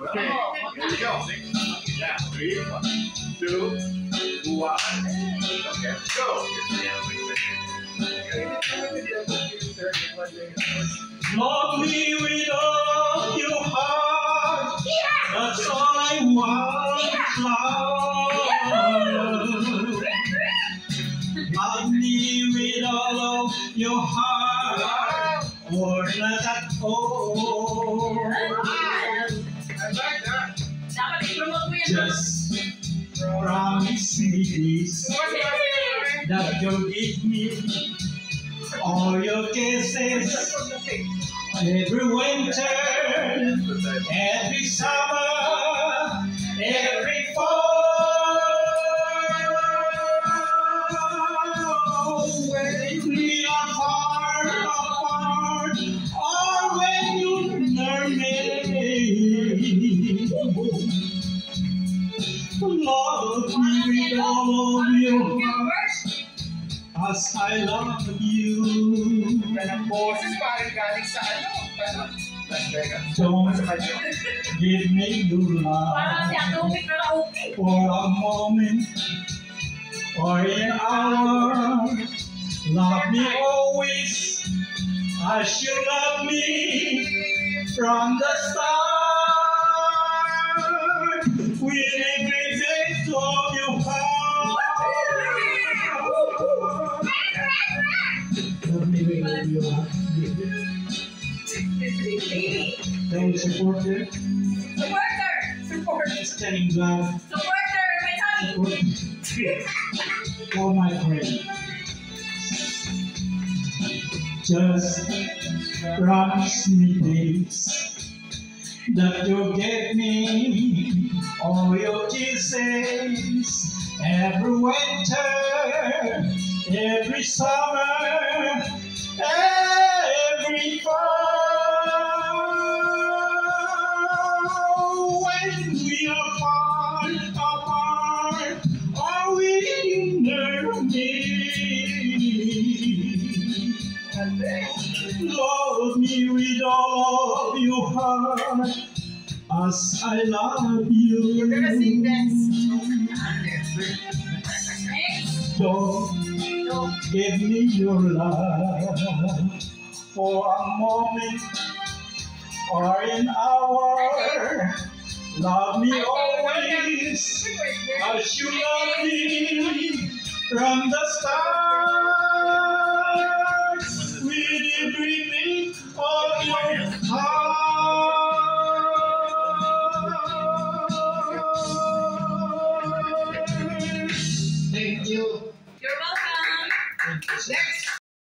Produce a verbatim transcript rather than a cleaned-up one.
Okay, here we go. Yeah, three, two, one. Okay, go. Love me with all your heart. That's all I want, love. Love me with all of your heart, or not at all. I like that. Just promise me this, that you'll give me all your kisses every winter, every summer, every fall. When we are far apart, or when you near me, love me with all of your heart, as I love you. Yan ang boses parang galing sa ano? Ano? Las Vegas. Don't Sa kanyo. give me your love for a moment or an hour. Love me always as you love me from the start. With every bit of your heart. Love me with all your heart. Don't support her. Supporter! Support! Standing glad. Supporter! May honey! Support. All my friends. Just promise me this, that you'll give me all your kisses every winter, every summer, every fall. When we are far apart, are we near me? Love me with all of your heart, as I love you. Don't give me your love for a moment or an hour. Love me always as you love me from the start. With every beat of your heart. Thank you. You're welcome. Next.